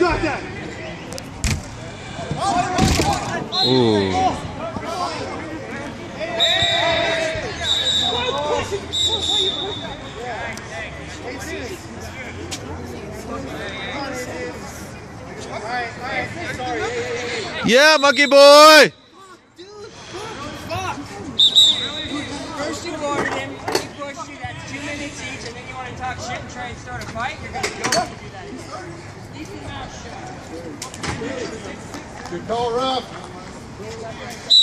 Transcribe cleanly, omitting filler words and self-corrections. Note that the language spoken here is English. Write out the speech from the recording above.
Ooh. Yeah, monkey boy! First you guarded him, he pushed you, that's 2 minutes each, and then you want to talk shit and try and start a fight, you're going to go and do that. Keep your mouth shut. Good call, Ruff.